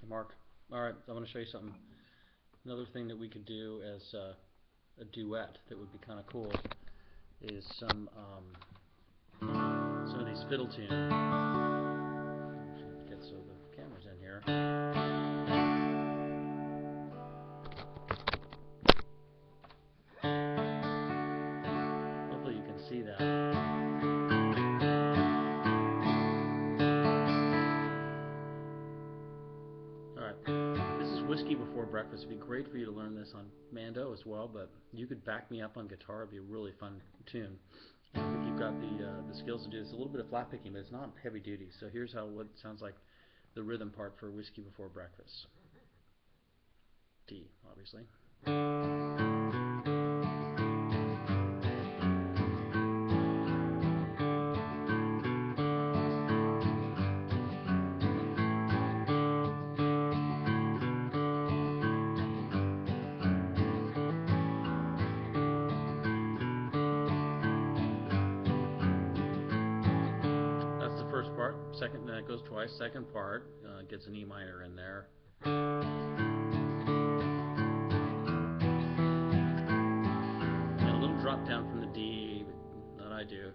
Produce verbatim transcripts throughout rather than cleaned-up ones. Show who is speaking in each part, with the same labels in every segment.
Speaker 1: Mark. Alright, I want to show you something. Another thing that we could do as uh, a duet that would be kind of cool is some um, some of these fiddle tunes. Get so the camera's in here. Hopefully you can see that. Whiskey Before Breakfast would be great for you to learn this on Mando as well, but you could back me up on guitar. It'd be a really fun tune. If you've got the uh, the skills to do this, a little bit of flat picking, but it's not heavy duty. So here's how what sounds like the rhythm part for Whiskey Before Breakfast. D, obviously. First part, second, then it goes twice. Second part uh, gets an E minor in there. And a little drop down from the D that I do.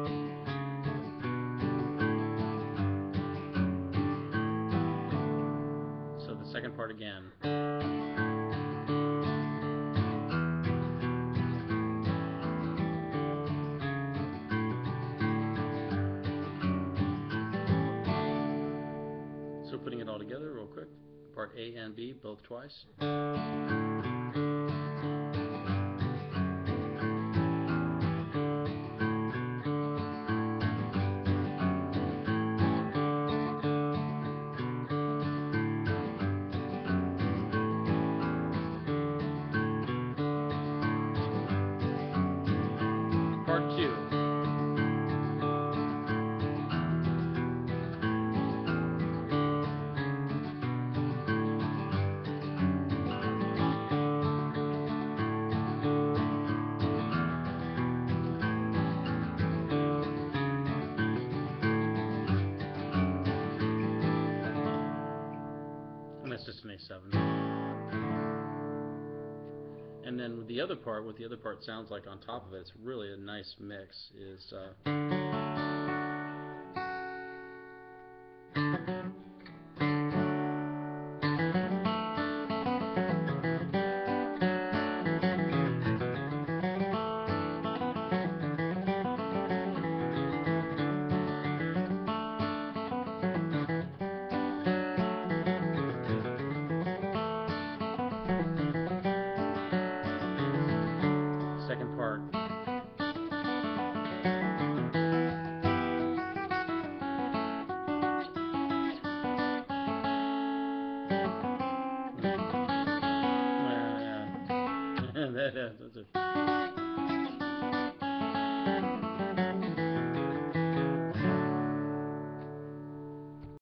Speaker 1: So the second part again. So putting it all together real quick, part A and B both twice. Part two. And that's just an A seven. And then the other part, what the other part sounds like on top of it, it's really a nice mix, is uh, second part. Yeah, yeah. That's it.